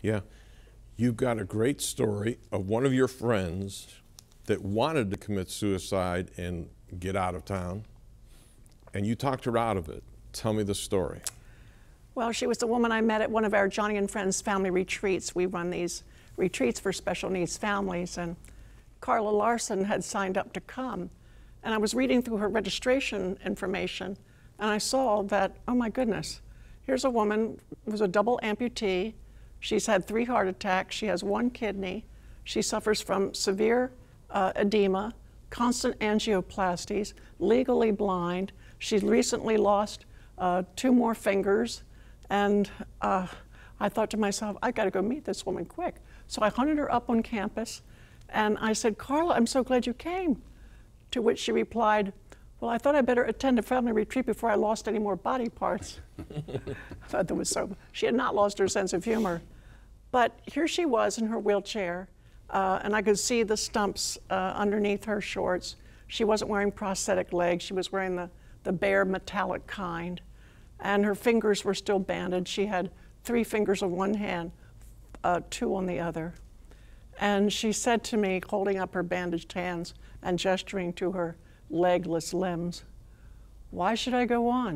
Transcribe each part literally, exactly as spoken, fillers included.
Yeah. You've got a great story of one of your friends that wanted to commit suicide and get out of town, and you talked her out of it. Tell me the story. Well, she was the woman I met at one of our Joni and Friends family retreats. We run these retreats for special needs families, and Carla Larson had signed up to come. And I was reading through her registration information, and I saw that, oh my goodness, here's a woman who was a double amputee. She's had three heart attacks. She has one kidney. She suffers from severe uh, edema, constant angioplasties, legally blind. She's recently lost uh, two more fingers. And uh, I thought to myself, I got to go meet this woman quick. So I hunted her up on campus, and I said, Carla, I'm so glad you came. To which she replied, well, I thought I better attend a family retreat before I lost any more body parts. I thought that was so, she had not lost her sense of humor. But here she was in her wheelchair, uh, and I could see the stumps uh, underneath her shorts. She wasn't wearing prosthetic legs. She was wearing the, the bare metallic kind. And her fingers were still bandaged. She had three fingers on one hand, uh, two on the other. And she said to me, holding up her bandaged hands and gesturing to her legless limbs, why should I go on?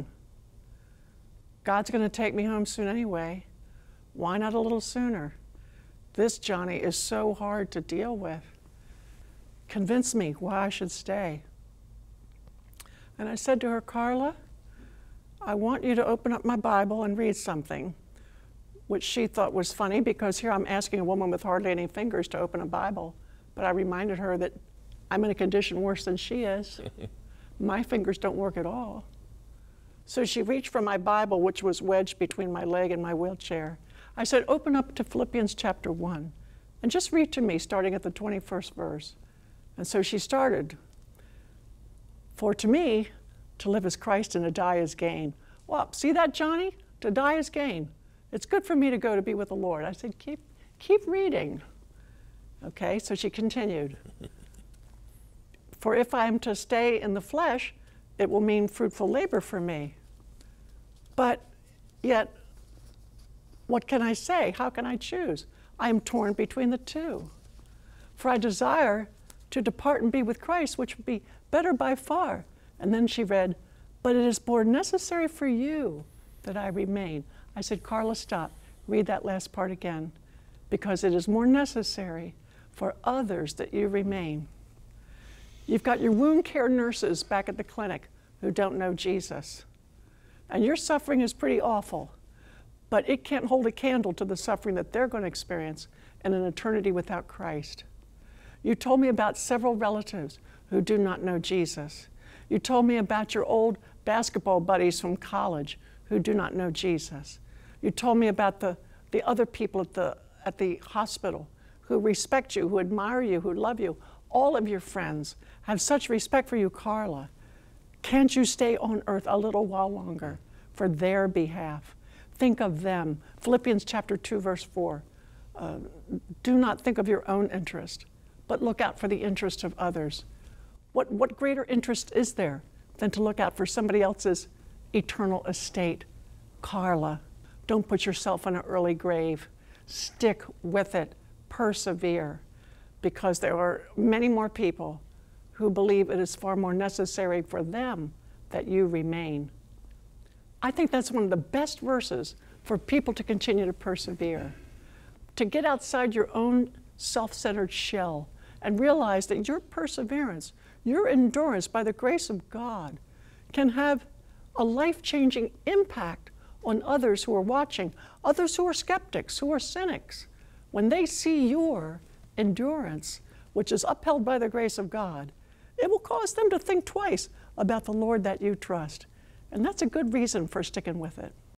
God's going to take me home soon anyway. Why not a little sooner? This, Joni, is so hard to deal with. Convince me why I should stay. And I said to her, Carla, I want you to open up my Bible and read something, which she thought was funny because here I'm asking a woman with hardly any fingers to open a Bible. But I reminded her that I'm in a condition worse than she is. My fingers don't work at all. So she reached for my Bible, which was wedged between my leg and my wheelchair. I said, open up to Philippians chapter one and just read to me starting at the twenty-first verse. And so she started. For to me, to live is Christ and to die is gain. Well, see that, Joni? To die is gain. It's good for me to go to be with the Lord. I said, keep, keep reading. Okay, so she continued. For if I am to stay in the flesh, it will mean fruitful labor for me. But yet, what can I say? How can I choose? I am torn between the two. For I desire to depart and be with Christ, which would be better by far. And then she read, but it is more necessary for you that I remain. I said, Carla, stop. Read that last part again. Because it is more necessary for others that you remain. You've got your wound care nurses back at the clinic who don't know Jesus. And your suffering is pretty awful, but it can't hold a candle to the suffering that they're going to experience in an eternity without Christ. You told me about several relatives who do not know Jesus. You told me about your old basketball buddies from college who do not know Jesus. You told me about the, the other people at the, at the hospital who respect you, who admire you, who love you. All of your friends have such respect for you, Carla. Can't you stay on earth a little while longer for their behalf? Think of them. Philippians chapter two, verse four. Uh, do not think of your own interest, but look out for the interest of others. What, what greater interest is there than to look out for somebody else's eternal estate? Carla, don't put yourself in an early grave. Stick with it. Persevere. Because there are many more people who believe it is far more necessary for them that you remain. I think that's one of the best verses for people to continue to persevere, to get outside your own self-centered shell and realize that your perseverance, your endurance by the grace of God can have a life-changing impact on others who are watching, others who are skeptics, who are cynics. When they see your endurance, which is upheld by the grace of God, it will cause them to think twice about the Lord that you trust. And that's a good reason for sticking with it.